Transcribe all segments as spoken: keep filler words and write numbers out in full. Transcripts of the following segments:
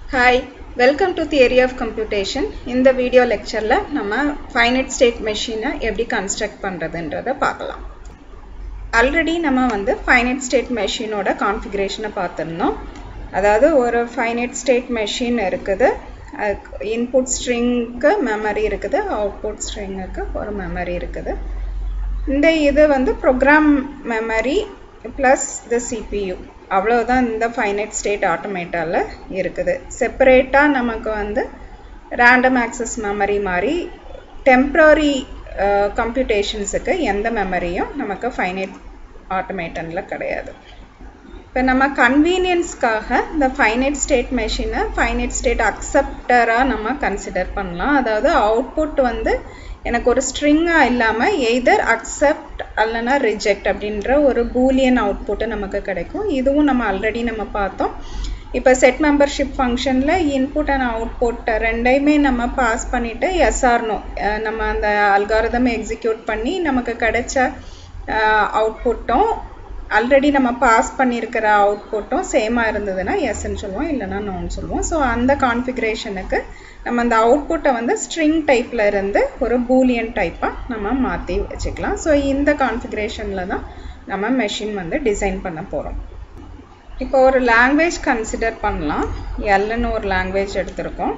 Hi, welcome to Theory of Computation. In the video lecture la nama finite state machine எப்படி construct பண்றதுன்றத பார்க்கலாம். Already நம்ம வந்து finite state machine ஓட configuration பார்த்திருந்தோம். அதாவது ஒரு finite state machine இருக்குது. Input string க்கு memory இருக்குது, output string க்கு ஒரு memory இருக்குது. இந்த இது வந்து program memory plus the C P U. அவ்வளவுதான் இந்த finite state automatorல இருக்குது. செப்பரேட்டா நமக்கு வந்து random access memory மாதிரி temporary uh, computationsக்கு எந்த மெமரியும் நமக்கு finite automatonல கிடையாது. இப்போ நம்ம கன்வீனியன்ஸ்க்காக இந்த finite state machine finite state acceptor-ஆ நம்ம கன்சிடர் பண்ணலாம். அதாவது அவுட்புட் வந்து எனக்கு ஒரு ஸ்ட்ரிங்கா இல்லாம either accept அல்லனா reject அப்படின்ற ஒரு boolean output நமக்கு கிடைக்கும். இதுவும் நம்ம ஆல்ரெடி நம்ம பார்த்தோம். இப்போ set membership functionல input and output ரெண்டையுமே நம்ம பாஸ் பண்ணிட்டு yes or no நம்ம அந்த algorithm execute பண்ணி நமக்கு கிடைச்ச அவுட்புட்டும் ஆல்ரெடி நம்ம பாஸ் பண்ணியிருக்கிற அவுட்புட்டும் சேமா இருந்ததுன்னா yes ன்னு சொல்லுவோம், இல்லனா no ன்னு சொல்லுவோம். ஸோ அந்த கான்ஃபிகரேஷனுக்கு நம்ம அந்த அவுட்புட்டை வந்து ஸ்ட்ரிங் டைப்ல இருந்து ஒரு பூலியன் டைப்பா நம்ம மாற்றி வச்சுக்கலாம். ஸோ இந்த கான்ஃபிகரேஷன்ல தான் நம்ம மெஷின் வந்து டிசைன் பண்ண போகிறோம். இப்போ ஒரு லாங்குவேஜ் கன்சிடர் பண்ணலாம். எல்னு ஒரு லாங்குவேஜ் எடுத்திருக்கோம்.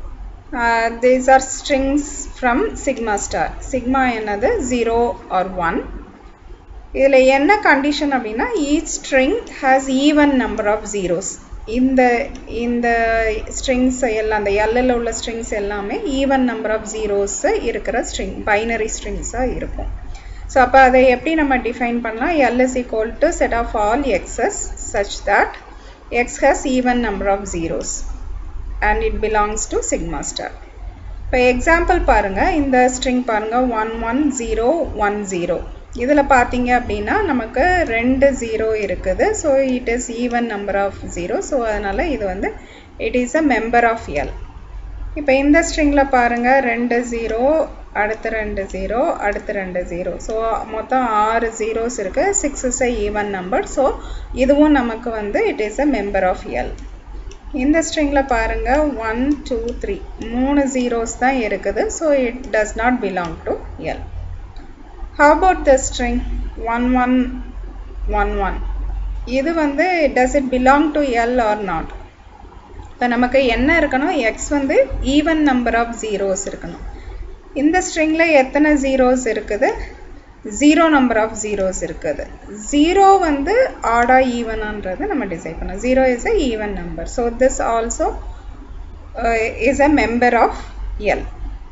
These are strings from sigma star. Sigma என்னது ஜீரோ ஆர் ஒன். இதில் என்ன கண்டிஷன் அப்படின்னா each string has even number of zeros. இந்த இந்த strings எல்லாம் அந்த எல்லில் உள்ள strings எல்லாமே even number of zeros இருக்கிற string binary strings-ஆ இருக்கும். ஸோ அப்போ அதை எப்படி நம்ம டிஃபைன் பண்ணலாம்? L is equal to set of all x's such that x has even number of zeros and it belongs to sigma star. இப்போ example பாருங்க, இந்த ஸ்ட்ரிங் பாருங்க one one zero one zero. இதில் பார்த்தீங்க அப்படின்னா நமக்கு ரெண்டு ஜீரோ இருக்குது. So it is even number of zero. So அதனால் இது வந்து it is a member of L. இப்போ இந்த ஸ்ட்ரிங்கில் பாருங்கள், ரெண்டு ஜீரோ, அடுத்து ரெண்டு ஜீரோ, அடுத்து ரெண்டு ஜீரோ. ஸோ மொத்தம் ஆறு ஜீரோஸ் இருக்குது. Six is a even number. So இதுவும் நமக்கு வந்து it is a member of L. இந்த ஸ்ட்ரிங்கில் பாருங்கள் ஒன் டூ த்ரீ, மூணு ஜீரோஸ் தான் இருக்குது. So it does not belong to L. How about the string one one one one? இது வந்து does it belong to L or not? இப்போ நமக்கு என்ன இருக்கணும்? X வந்து even number of zeros இருக்கணும். இந்த stringல எத்தனை zeros இருக்குது? zero number of zeros இருக்குது. zero வந்து odd or even ஆன்றது நம்ம டிசைட் பண்ணோம். zero is a even number. So this also uh, is a member of L.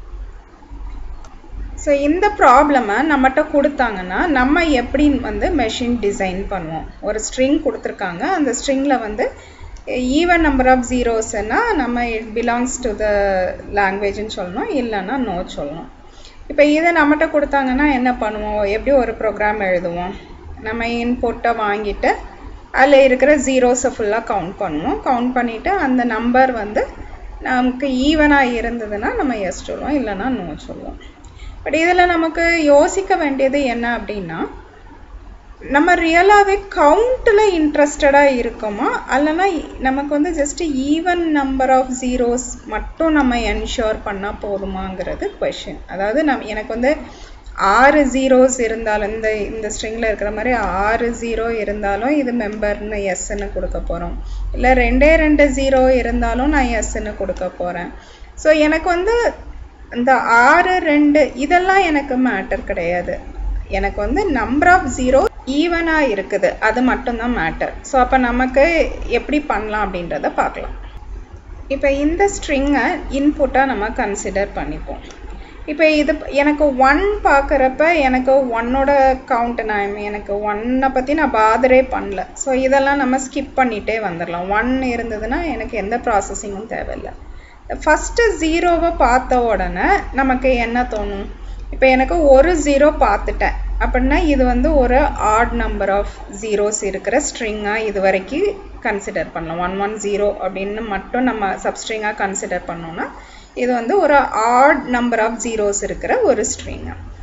So இந்த ப்ராப்ளமை நம்மகிட்ட கொடுத்தாங்கன்னா நம்ம எப்படி வந்து மெஷின் டிசைன் பண்ணுவோம்? ஒரு ஸ்ட்ரிங் கொடுத்துருக்காங்க, அந்த ஸ்ட்ரிங்கில் வந்து ஈவன் நம்பர் ஆஃப் ஜீரோஸ்னா நம்ம இட் பிலாங்ஸ் டு த லாங்குவேஜ்னு சொல்லணும், இல்லைன்னா நோ சொல்லணும். இப்போ இதை நம்மகிட்ட கொடுத்தாங்கன்னா என்ன பண்ணுவோம்? எப்படி ஒரு ப்ரோக்ராம் எழுதுவோம்? நம்ம இன்புட்டை வாங்கிட்டு அதில் இருக்கிற ஜீரோஸை ஃபுல்லாக கவுண்ட் பண்ணுவோம். கவுண்ட் பண்ணிவிட்டு அந்த நம்பர் வந்து நமக்கு ஈவனாக இருந்ததுன்னா நம்ம எஸ் சொல்லுவோம், இல்லைன்னா நோ சொல்லுவோம். பட் இதில் நமக்கு யோசிக்க வேண்டியது என்ன அப்படின்னா, நம்ம ரியலாகவே கவுண்டில் இன்ட்ரெஸ்டடாக இருக்கோமா, அல்லனா நமக்கு வந்து just even number of zeros மட்டும் நம்ம என்ஷோர் பண்ணால் போதுமாங்கிறது கொஷின். அதாவது நம் எனக்கு வந்து ஆறு ஜீரோஸ் இருந்தாலும் இந்த இந்த ஸ்ட்ரிங்கில் இருக்கிற மாதிரி ஆறு ஜீரோ இருந்தாலும் இது மெம்பர்னு எஸ்ன்னு கொடுக்க போகிறோம், இல்லை ரெண்டே ரெண்டு ஜீரோ இருந்தாலும் நான் எஸ்ன்னு கொடுக்க போகிறேன். ஸோ எனக்கு வந்து இந்த ஆறு ரெண்டு இதெல்லாம் எனக்கு மேட்டர் கிடையாது. எனக்கு வந்து நம்பர் ஆஃப் ஜீரோ ஈவனாக இருக்குது, அது மட்டும்தான் மேட்டர். ஸோ அப்போ நமக்கு எப்படி பண்ணலாம் அப்படின்றத பார்க்கலாம். இப்போ இந்த ஸ்ட்ரிங்கை இன்புட்டாக நம்ம கன்சிடர் பண்ணிப்போம். இப்போ இது எனக்கு ஒன் பார்க்குறப்ப எனக்கு ஒன்னோட கவுண்ட் நான் எனக்கு ஒன்னை பற்றி நான் பாதரே பண்ணல. ஸோ இதெல்லாம் நம்ம ஸ்கிப் பண்ணிகிட்டே வந்துடலாம். ஒன் இருந்ததுன்னா எனக்கு எந்த ப்ராசஸிங்கும் தேவையில்லை. ஃபஸ்ட்டு ஜீரோவை பார்த்த உடனே நமக்கு என்ன தோணும்? இப்போ எனக்கு ஒரு ஜீரோ பார்த்துட்டேன் அப்படின்னா இது வந்து ஒரு ஆட் நம்பர் ஆஃப் ஜீரோஸ் இருக்கிற ஸ்ட்ரிங்காக இது வரைக்கும் கன்சிடர் பண்ணலாம். ஒன் ஒன் ஜீரோ அப்படின்னு மட்டும் நம்ம சப்ஸ்ட்ரிங்காக கன்சிடர் பண்ணோன்னா இது வந்து ஒரு ஆட் நம்பர் ஆஃப் ஜீரோஸ் இருக்கிற ஒரு ஸ்ட்ரிங்காக.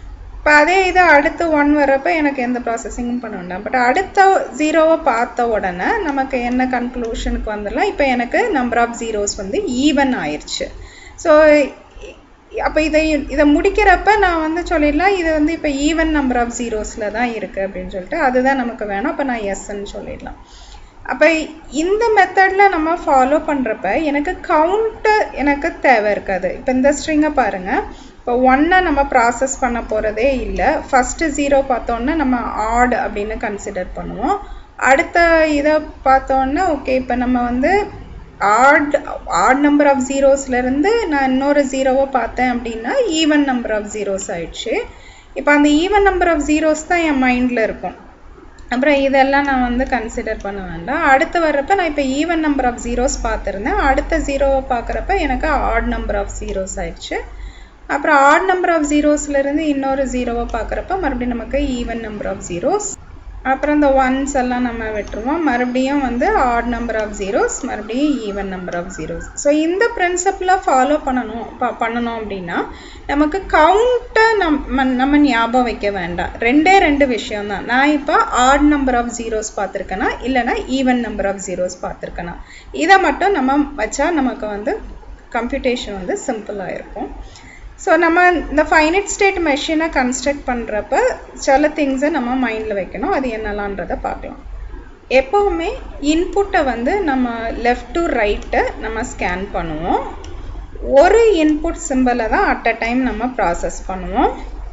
இப்போ அதே இது அடுத்து ஒன் வரப்போ எனக்கு எந்த ப்ராசஸிங்கும் பண்ண வேண்டாம். பட் அடுத்த ஜீரோவை பார்த்த உடனே நமக்கு என்ன கன்க்ளூஷனுக்கு வந்துடலாம், இப்போ எனக்கு நம்பர் ஆஃப் ஜீரோஸ் வந்து ஈவன் ஆயிடுச்சு. ஸோ அப்போ இதை இதை முடிக்கிறப்ப நான் வந்து சொல்லிடலாம் இது வந்து இப்போ ஈவன் நம்பர் ஆஃப் ஜீரோஸில் தான் இருக்குது அப்படின்னு சொல்லிட்டு அதுதான் நமக்கு வேணும். அப்போ நான் எஸ்ன்னு சொல்லிடலாம். அப்போ இந்த மெத்தடில் நம்ம ஃபாலோ பண்ணுறப்ப எனக்கு கவுண்ட்டு எனக்கு தேவை இருக்காது. இப்போ இந்த ஸ்ட்ரிங்கை பாருங்கள். இப்போ ஒன்னை நம்ம ப்ராசஸ் பண்ண போகிறதே இல்லை. ஃபஸ்ட்டு ஜீரோ பார்த்தோன்னா நம்ம ஆட் அப்படின்னு கன்சிடர் பண்ணுவோம். அடுத்த இதை பார்த்தோன்னா ஓகே இப்போ நம்ம வந்து ஆட் ஆட் நம்பர் ஆஃப் ஜீரோஸ்லேருந்து நான் இன்னொரு ஜீரோவை பார்த்தேன் அப்படின்னா ஈவன் நம்பர் ஆஃப் ஜீரோஸ் ஆயிடுச்சு. இப்போ அந்த ஈவன் நம்பர் ஆஃப் ஜீரோஸ் தான் என் மைண்டில் இருக்கும். அப்புறம் இதெல்லாம் நான் வந்து கன்சிடர் பண்ண வேண்டாம். அடுத்து வர்றப்ப நான் இப்போ ஈவன் நம்பர் ஆஃப் ஜீரோஸ் பார்த்துருந்தேன். அடுத்த ஜீரோவை பார்க்குறப்ப எனக்கு ஆட் நம்பர் ஆஃப் ஜீரோஸ் ஆயிடுச்சு. அப்புறம் ஆட் நம்பர் ஆஃப் ஜீரோஸ்லேருந்து இன்னொரு ஜீரோவை பார்க்குறப்ப மறுபடியும் நமக்கு ஈவன் நம்பர் ஆஃப் ஜீரோஸ். அப்புறம் இந்த ஒன்ஸ் எல்லாம் நம்ம விட்டுருவோம். மறுபடியும் வந்து ஆட் நம்பர் ஆஃப் ஜீரோஸ், மறுபடியும் even number of zeros. So இந்த பிரின்சிபிளை ஃபாலோ பண்ணணும் பண்ணணும் அப்படின்னா நமக்கு கவுண்ட்டை நம்ம நம்ம ஞாபகம் வைக்க வேண்டாம். ரெண்டே ரெண்டு விஷயம் தான். நான் இப்போ ஆட் நம்பர் ஆஃப் ஜீரோஸ் பார்த்துருக்கேனா இல்லைனா ஈவன் நம்பர் ஆஃப் ஜீரோஸ் பார்த்துருக்கேனா, இதை மட்டும் நம்ம வச்சா நமக்கு வந்து கம்ப்யூட்டேஷன் வந்து சிம்பிளாக இருக்கும். ஸோ நம்ம இந்த ஃபைனைட் ஸ்டேட் மெஷினை கன்ஸ்ட்ரக்ட் பண்ணுறப்ப சில திங்ஸை நம்ம மைண்டில் வைக்கணும். அது என்னலான்றதை பார்க்கலாம். எப்போவுமே இன்புட்டை வந்து நம்ம லெஃப்ட் டு ரைட்டை நம்ம ஸ்கேன் பண்ணுவோம். ஒரு இன்புட் சிம்பிளை தான் அட் அ டைம் நம்ம ப்ராசஸ் பண்ணுவோம்.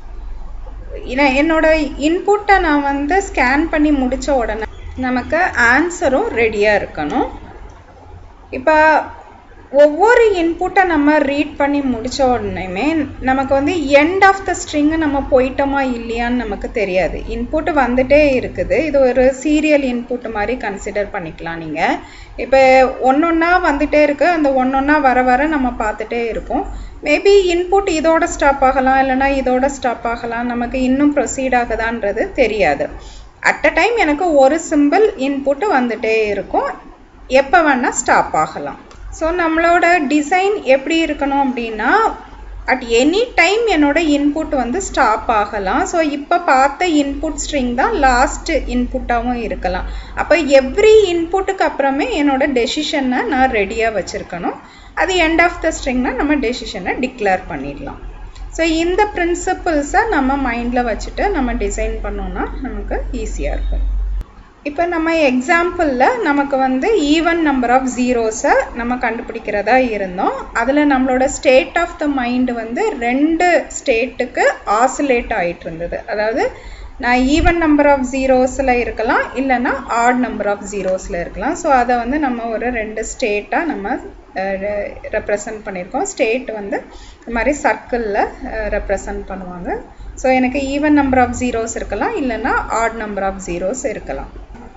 என்னோட இன்புட்டை நான் வந்து ஸ்கேன் பண்ணி முடித்த உடனே நமக்கு ஆன்சரும் ரெடியாக இருக்கணும். இப்போ ஒவ்வொரு இன்புட்டை நம்ம ரீட் பண்ணி முடித்த உடனேமே நமக்கு வந்து எண்ட் ஆஃப் த ஸ்ட்ரிங்கை நம்ம போயிட்டோமா இல்லையான்னு நமக்கு தெரியாது. இன்புட்டு வந்துட்டே இருக்குது. இது ஒரு சீரியல் இன்புட் மாதிரி கன்சிடர் பண்ணிக்கலாம். நீங்கள் இப்போ ஒன்று ஒன்றா வந்துகிட்டே இருக்குது. அந்த ஒன்று ஒன்றா வர வர நம்ம பார்த்துட்டே இருக்கோம். மேபி இன்புட் இதோட ஸ்டாப் ஆகலாம், இல்லைனா இதோட ஸ்டாப் ஆகலாம். நமக்கு இன்னும் ப்ரொசீட் ஆகுதான்றது தெரியாது. அட் அ டைம் எனக்கு ஒரு சிம்பிள் இன்புட்டு வந்துட்டே இருக்கும். எப்போ வேணால் ஸ்டாப் ஆகலாம். ஸோ நம்மளோட டிசைன் எப்படி இருக்கணும் அப்படின்னா அட் எனி டைம் என்னோட இன்புட் வந்து ஸ்டாப் ஆகலாம். ஸோ இப்போ பார்த்த இன்புட் ஸ்ட்ரிங் தான் லாஸ்ட் இன்புட்டாகவும் இருக்கலாம். அப்போ எவ்ரி இன்புட்டுக்கு அப்புறமே என்னோட டெசிஷனை நான் ரெடியாக வச்சுருக்கணும். அது எண்ட் ஆஃப் த ஸ்ட்ரிங்னா நம்ம டெசிஷனை டிக்ளேர் பண்ணிடலாம். ஸோ இந்த பிரின்சிபிள்ஸை நம்ம மைண்டில் வச்சுட்டு நம்ம டிசைன் பண்ணோன்னா நமக்கு ஈஸியாக இருக்கும். இப்போ நம்ம எக்ஸாம்பிளில் நமக்கு வந்து ஈவன் நம்பர் ஆஃப் ஜீரோஸை நம்ம கண்டுபிடிக்கிறதா இருந்தோம். அதில் நம்மளோட ஸ்டேட் ஆஃப் த மைண்டு வந்து ரெண்டு ஸ்டேட்டுக்கு ஆசிலேட் ஆகிட்டு இருந்தது. அதாவது நான் ஈவன் நம்பர் ஆஃப் ஜீரோஸில் இருக்கலாம், இல்லைனா ஆட் நம்பர் ஆஃப் ஜீரோஸில் இருக்கலாம். ஸோ அதை வந்து நம்ம ஒரு ரெண்டு ஸ்டேட்டாக நம்ம ரெப்ரசன்ட் பண்ணியிருக்கோம். ஸ்டேட் வந்து இந்த மாதிரி சர்க்கிளில் ரெப்ரசன்ட் பண்ணுவாங்க. ஸோ எனக்கு ஈவன் நம்பர் ஆஃப் ஜீரோஸ் இருக்கலாம், இல்லைனா ஆட் நம்பர் ஆஃப் ஜீரோஸ் இருக்கலாம்.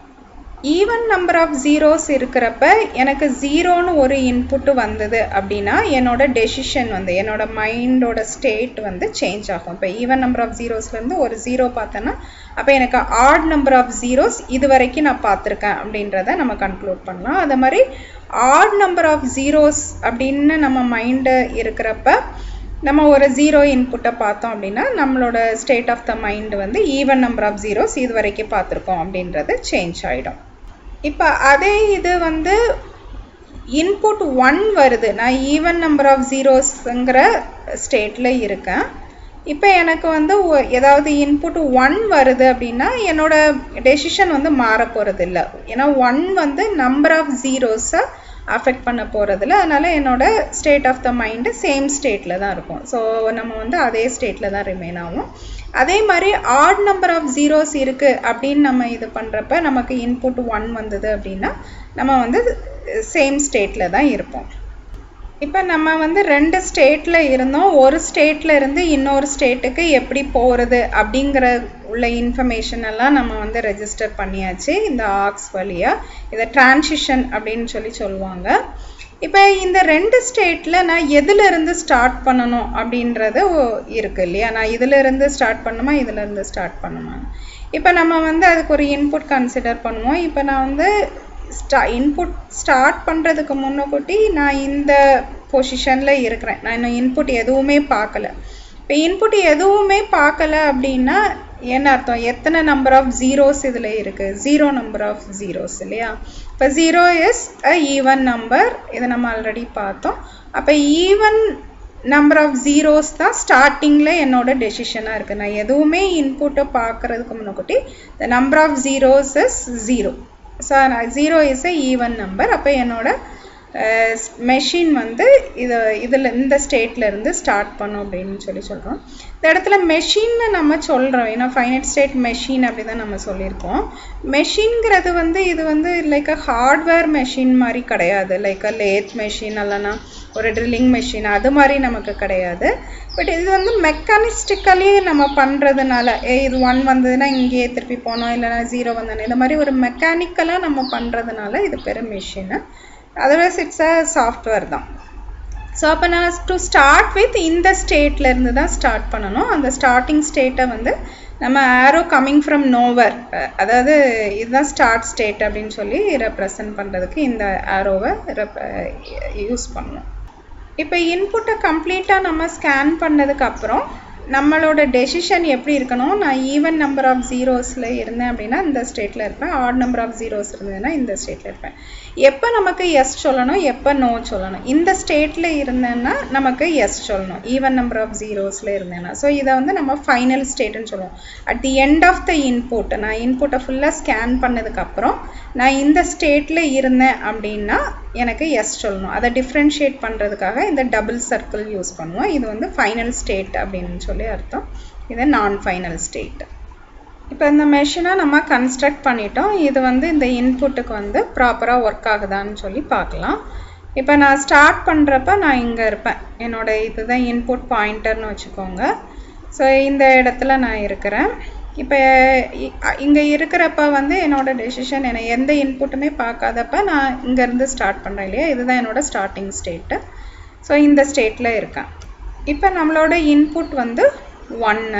ஈவன் நம்பர் ஆஃப் ஜீரோஸ் இருக்கிறப்ப எனக்கு ஜீரோன்னு ஒரு இன்புட்டு வந்தது அப்படின்னா என்னோட டெசிஷன் வந்து என்னோட மைண்டோட ஸ்டேட் வந்து சேஞ்ச் ஆகும். இப்போ ஈவன் நம்பர் ஆஃப் ஜீரோஸ்லேருந்து ஒரு ஜீரோ பார்த்தேன்னா அப்போ எனக்கு ஆட் நம்பர் ஆஃப் ஜீரோஸ் இது வரைக்கும் நான் பார்த்துருக்கேன் அப்படின்றத நம்ம கன்க்ளூட் பண்ணலாம். அது மாதிரி ஆட் நம்பர் ஆஃப் ஜீரோஸ் அப்படின்னு நம்ம மைண்டு இருக்கிறப்ப நம்ம ஒரு ஜீரோ இன்புட்டை பார்த்தோம் அப்படின்னா நம்மளோட ஸ்டேட் ஆஃப் த மைண்டு வந்து ஈவன் நம்பர் ஆஃப் ஜீரோஸ் இது வரைக்கும் பார்த்துருக்கோம் அப்படின்றது சேஞ்ச் ஆகிடும். இப்போ அதே இது வந்து இன்புட் ஒன் வருது. நான் ஈவன் நம்பர் ஆஃப் ஜீரோஸுங்கிற ஸ்டேட்டில் இருக்கேன். இப்போ எனக்கு வந்து ஏதாவது இன்புட் ஒன் வருது அப்படின்னா என்னோட டெசிஷன் வந்து மாற போகிறது இல்லை. ஏன்னா ஒன் வந்து நம்பர் ஆஃப் ஜீரோஸை அஃபெக்ட் பண்ண போகிறதில்ல. அதனால் என்னோட state of the mind same ஸ்டேட்டில் தான் இருக்கும். ஸோ நம்ம வந்து அதே ஸ்டேட்டில் தான் ரிமைன் ஆகும். அதே மாதிரி ஆட் நம்பர் ஆஃப் ஜீரோஸ் இருக்குது அப்படின்னு நம்ம இது பண்ணுறப்ப நமக்கு இன்புட் ஒன் வந்தது அப்படின்னா நம்ம வந்து சேம் ஸ்டேட்டில் தான் இருப்போம். இப்போ நம்ம வந்து ரெண்டு ஸ்டேட்டில் இருந்தோம். ஒரு ஸ்டேட்டில் இருந்து இன்னொரு ஸ்டேட்டுக்கு எப்படி போகிறது அப்படிங்கிற உள்ள இன்ஃபர்மேஷன் எல்லாம் நம்ம வந்து ரெஜிஸ்டர் பண்ணியாச்சு இந்த ஆக்ஸ் வழியாக. இதை டிரான்சிஷன் அப்படின்னு சொல்லி சொல்லுவாங்க. இப்போ இந்த ரெண்டு ஸ்டேட்டில் நான் எதுலேருந்து ஸ்டார்ட் பண்ணணும் அப்படின்றது இருக்குது இல்லையா. நான் இதிலேருந்து ஸ்டார்ட் பண்ணுமா இதிலேருந்து ஸ்டார்ட் பண்ணுமா. இப்போ நம்ம வந்து அதுக்கு ஒரு இன்புட் கன்சிடர் பண்ணுவோம். இப்போ நான் வந்து ஸ்டா இன்புட் ஸ்டார்ட் பண்ணுறதுக்கு முன்னக்கூட்டி நான் இந்த பொசிஷனில் இருக்கிறேன். நான் இன்னும் இன்புட் எதுவுமே பார்க்கல. இப்போ இன்புட் எதுவுமே பார்க்கல அப்படின்னா என்ன அர்த்தம், எத்தனை நம்பர் ஆஃப் ஜீரோஸ் இதில் இருக்குது, ஜீரோ நம்பர் ஆஃப் ஜீரோஸ் இல்லையா. இப்போ zero is a even number, இதை நம்ம ஆல்ரெடி பார்த்தோம். அப்போ ஈவன் நம்பர் ஆஃப் ஜீரோஸ் தான் ஸ்டார்டிங்கில் என்னோட டெசிஷனாக இருக்குது. நான் எதுவுமே இன்புட்டை பார்க்குறதுக்கு முன்னாடி the number of zeros is zero. So zero is a even number. அப்போ என்னோட மெஷின் வந்து இதை இதில் இந்த ஸ்டேட்லேருந்து ஸ்டார்ட் பண்ணும் அப்படின்னு சொல்லி சொல்கிறோம். இந்த இடத்துல மெஷின்னு நம்ம சொல்கிறோம், ஏன்னா ஃபைனைட் ஸ்டேட் மெஷின் அப்படி தான் நம்ம சொல்லியிருக்கோம். மெஷின்ங்கிறது வந்து இது வந்து லைக் அ ஹார்ட்வேர் மெஷின் மாதிரி கிடையாது, லைக் அ லேத் மெஷின் இல்லைன்னா ஒரு ட்ரில்லிங் மெஷின் அது மாதிரி நமக்கு கிடையாது. பட் இது வந்து மெக்கானிஸ்டிக்கலி நம்ம பண்ணுறதுனால, ஏ இது ஒன் வந்ததுன்னா இங்கேயே திருப்பி போனோம், இல்லைனா ஜீரோ வந்தோன்னா இந்த மாதிரி ஒரு மெக்கானிக்கலாக நம்ம பண்ணுறதுனால இது பெரும் மெஷின்னு. அதர்வைஸ் இட்ஸ் அ சாஃப்ட்வேர் தான். ஸோ அப்போ நான் டு ஸ்டார்ட் வித் இந்த ஸ்டேட்லேருந்து தான் ஸ்டார்ட் பண்ணணும். அந்த ஸ்டார்டிங் ஸ்டேட்டை வந்து நம்ம ஆரோ கம்மிங் ஃப்ரம் நோவர், அதாவது இதுதான் ஸ்டார்ட் ஸ்டேட் அப்படின்னு சொல்லி ரெப்ரசன்ட் பண்ணுறதுக்கு இந்த ஆரோவை ரெப் யூஸ் பண்ணணும். இப்போ இன்புட்டை கம்ப்ளீட்டாக நம்ம ஸ்கேன் பண்ணதுக்கப்புறம் நம்மளோட டெசிஷன் எப்படி இருக்கணும், நான் ஈவன் நம்பர் ஆஃப் ஜீரோஸில் இருந்தேன் அப்படின்னா இந்த ஸ்டேட்டில் இருப்பேன், ஆட் நம்பர் ஆஃப் ஜீரோஸ் இருந்ததுன்னா இந்த ஸ்டேட்டில் இருப்பேன். எப்போ நமக்கு எஸ் சொல்லணும், எப்போ நோ சொல்லணும். இந்த ஸ்டேட்டில் இருந்தேன்னா நமக்கு எஸ் சொல்லணும், ஈவன் நம்பர் ஆஃப் ஜீரோஸில் இருந்தேன்னா. ஸோ இதை வந்து நம்ம ஃபைனல் ஸ்டேட்டுன்னு சொல்லுவோம். At the end of the input, நான் இன்புட்டை ஃபுல்லாக ஸ்கேன் பண்ணதுக்கப்புறம் நான் இந்த ஸ்டேட்டில் இருந்தேன் அப்படின்னா எனக்கு எஸ் சொல்லணும். அதை டிஃப்ரென்ஷியேட் பண்ணுறதுக்காக இந்த டபுள் சர்க்கிள் யூஸ் பண்ணுவோம். இது வந்து ஃபைனல் ஸ்டேட் அப்படின்னு சொல்லி அர்த்தம். இது நான் ஃபைனல் ஸ்டேட். இப்போ இந்த மெஷினை நம்ம கன்ஸ்ட்ரக்ட் பண்ணிட்டோம். இது வந்து இந்த இன்புட்டுக்கு வந்து ப்ராப்பராக ஒர்க் ஆகுதான்னு சொல்லி பார்க்கலாம். இப்போ நான் ஸ்டார்ட் பண்ணுறப்ப நான் இங்கே இருப்பேன், என்னோட இதுதான் இன்புட் பாயிண்டர்னு வச்சுக்கோங்க. ஸோ இந்த இடத்துல நான் இருக்கிறேன். இப்போ இங்கே இருக்கிறப்ப வந்து என்னோட டெசிஷன் என்ன, எந்த இன்புட்டுமே பார்க்காதப்ப நான் இங்கேருந்து ஸ்டார்ட் பண்ணுறேன் இல்லையா, இதுதான் என்னோட ஸ்டார்டிங் ஸ்டேட்டு. ஸோ இந்த ஸ்டேட்டில் இருக்கேன். இப்போ நம்மளோட இன்புட் வந்து ஒன்று.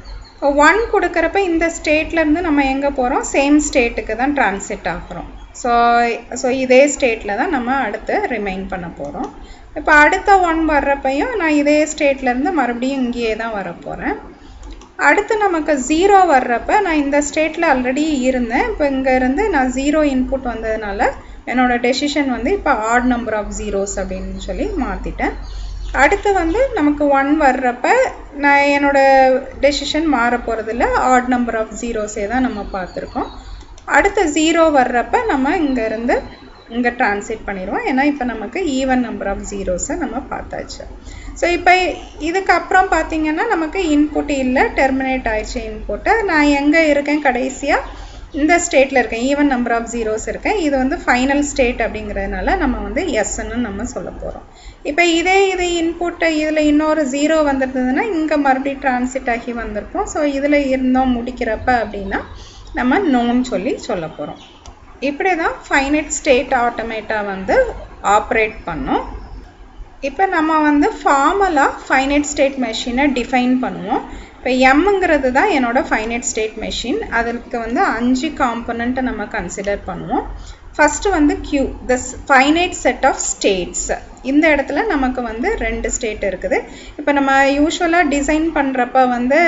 ஒன் கொடுக்குறப்ப இந்த ஸ்டேட்லேருந்து நம்ம எங்கே போகிறோம், சேம் ஸ்டேட்டுக்கு தான் ட்ரான்சிட் ஆகிறோம். ஸோ ஸோ இதே ஸ்டேட்டில் தான் நம்ம அடுத்து ரிமைன் பண்ண போகிறோம். இப்போ அடுத்த ஒன் வர்றப்பையும் நான் இதே ஸ்டேட்லேருந்து மறுபடியும் இங்கேயே தான் வரப்போகிறேன். அடுத்து நமக்கு ஜீரோ வர்றப்ப நான் இந்த ஸ்டேட்டில் ஆல்ரெடி இருந்தேன். இப்போ இங்கேருந்து நான் ஜீரோ இன்புட் வந்ததுனால என்னோட டெசிஷன் வந்து இப்போ ஆட் நம்பர் ஆஃப் ஜீரோஸ் அப்படின்னு சொல்லி மாற்றிட்டேன். அடுத்து வந்து நமக்கு ஒன் வர்றப்ப நான் என்னோட டெசிஷன் மாற போகிறதில்ல, ஆட் நம்பர் ஆஃப் ஜீரோஸே தான் நம்ம பார்த்துருக்கோம். அடுத்து ஜீரோ வர்றப்ப நம்ம இங்கேருந்து இங்கே ட்ரான்ஸ்லேட் பண்ணிடுவோம், ஏன்னா இப்போ நமக்கு ஈவன் நம்பர் ஆஃப் ஜீரோஸை நம்ம பார்த்தாச்சு. ஸோ இப்போ இதுக்கப்புறம் பார்த்திங்கன்னா நமக்கு இன்புட் இல்லை, டெர்மினேட் ஆயிடுச்சு இன்புட்டை. நான் எங்கே இருக்கேன், கடைசியாக இந்த ஸ்டேட்டில் இருக்கேன், ஈவன் நம்பர் ஆஃப் ஜீரோஸ் இருக்கேன். இது வந்து ஃபைனல் ஸ்டேட் அப்படிங்கிறதுனால நம்ம வந்து எஸ்ன்னு நம்ம சொல்ல போகிறோம். இப்போ இதே இது இன்புட்டை இதில் இன்னொரு ஜீரோ வந்துருந்ததுன்னா இங்கே மறுபடியும் ட்ரான்சிட் ஆகி வந்திருப்போம். ஸோ இதில் இருந்தோம் முடிக்கிறப்ப அப்படின்னா நம்ம நோன்னு சொல்லி சொல்ல போகிறோம். இப்படி தான் ஃபைனைட் ஸ்டேட் ஆட்டோமேட்டா வந்து ஆப்ரேட் பண்ணும். இப்போ நம்ம வந்து ஃபார்மலாக ஃபைனைட் ஸ்டேட் மெஷினை டிஃபைன் பண்ணுவோம். இப்போ எம்ங்கிறது தான் என்னோட ஃபைனைட் ஸ்டேட் மெஷின். அதுக்கு வந்து அஞ்சு காம்பனண்ட்டை நம்ம கன்சிடர் பண்ணுவோம். ஃபஸ்ட்டு வந்து Q, the finite set of states. இந்த இடத்துல நமக்கு வந்து ரெண்டு ஸ்டேட் இருக்குது. இப்போ நம்ம யூஸ்வலாக டிசைன் பண்ணுறப்ப வந்து